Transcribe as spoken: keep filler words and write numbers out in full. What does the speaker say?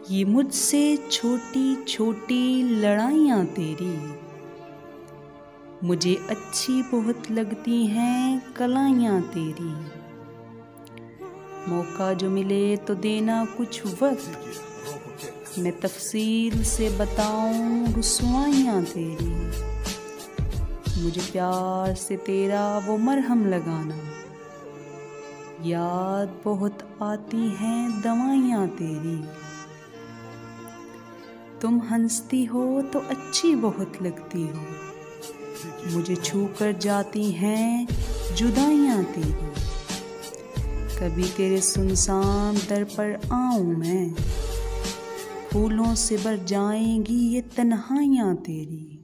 ये मुझसे छोटी छोटी लड़ाइयाँ तेरी, मुझे अच्छी बहुत लगती हैं कलाइयाँ तेरी। मौका जो मिले तो देना कुछ वक्त, मैं तफसील से बताऊं रुसवाइयाँ तेरी। मुझे प्यार से तेरा वो मरहम लगाना, याद बहुत आती हैं दवाइयाँ तेरी। तुम हंसती हो तो अच्छी बहुत लगती हो, मुझे छू कर जाती हैं जुदाइयाँ तेरी। कभी तेरे सुनसान दर पर आऊँ मैं, फूलों से भर जाएंगी ये तन्हाइयाँ तेरी।